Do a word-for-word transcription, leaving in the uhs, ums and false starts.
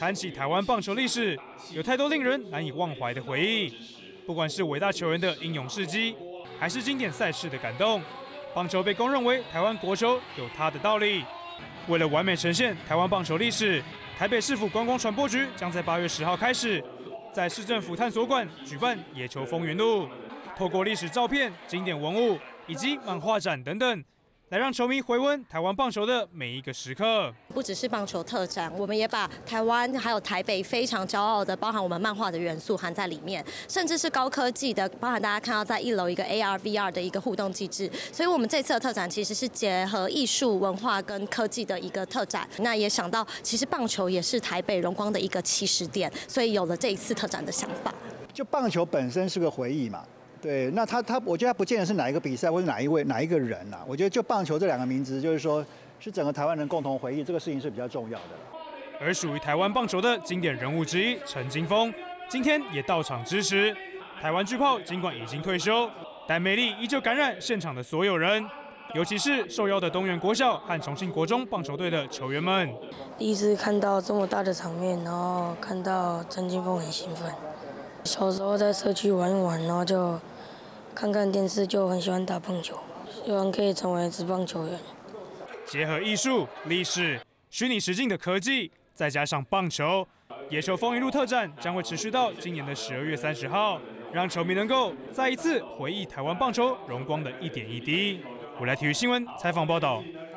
谈起台湾棒球历史，有太多令人难以忘怀的回忆。不管是伟大球员的英勇事迹，还是经典赛事的感动，棒球被公认为台湾国球有它的道理。为了完美呈现台湾棒球历史，台北市府观光传播局将在八月十号开始，在市政府探索馆举办“野球风云录”，透过历史照片、经典文物以及漫画展等等，来让球迷回温台湾棒球的每一个时刻。 不只是棒球特展，我们也把台湾还有台北非常骄傲的，包含我们漫画的元素含在里面，甚至是高科技的，包含大家看到在一楼一个 A R V R 的一个互动机制。所以，我们这次的特展其实是结合艺术、文化跟科技的一个特展。那也想到，其实棒球也是台北荣光的一个起始点，所以有了这一次特展的想法。 就棒球本身是个回忆嘛。对，那他他，我觉得他不见得是哪一个比赛或者哪一位哪一个人呐、啊。我觉得就棒球这两个名字，就是说是整个台湾人共同回忆，这个事情是比较重要的。 而属于台湾棒球的经典人物之一陈金锋，今天也到场支持。台湾巨炮尽管已经退休，但魅力依旧感染现场的所有人，尤其是受邀的东元国小和重庆国中棒球队的球员们。 第一次看到这么大的场面，然后看到陈金锋很兴奋。小时候在社区玩一玩，然后就看看电视，就很喜欢打棒球，希望可以成为职棒球员。 结合艺术、历史、虚拟实境的科技，再加上棒球，野球风云录特展将会持续到今年的十二月三十号，让球迷能够再一次回忆台湾棒球荣光的一点一滴。未来体育新闻采访报道。